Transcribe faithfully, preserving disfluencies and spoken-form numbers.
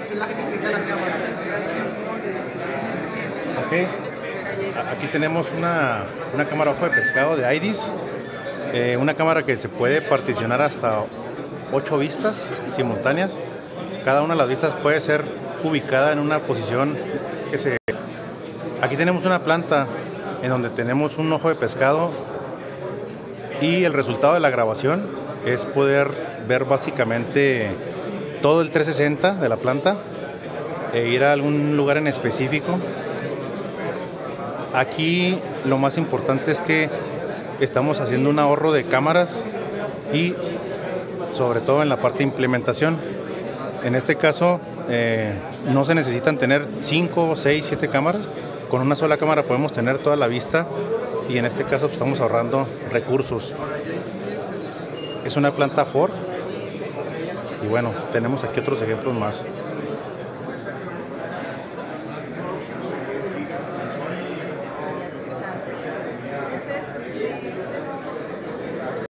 pixelaje que implica la cámara. Ok, aquí tenemos una, una cámara ojo de pescado de IDIS, eh, una cámara que se puede particionar hasta ocho vistas simultáneas. Cada una de las vistas puede ser ubicada en una posición que se... Aquí tenemos una planta en donde tenemos un ojo de pescado y el resultado de la grabación es poder ver básicamente todo el trescientos sesenta de la planta e ir a algún lugar en específico. Aquí lo más importante es que estamos haciendo un ahorro de cámaras y sobre todo en la parte de implementación. En este caso eh, no se necesitan tener cinco, seis, siete cámaras. Con una sola cámara podemos tener toda la vista y en este caso pues, estamos ahorrando recursos. Es una planta Ford y bueno, tenemos aquí otros ejemplos más.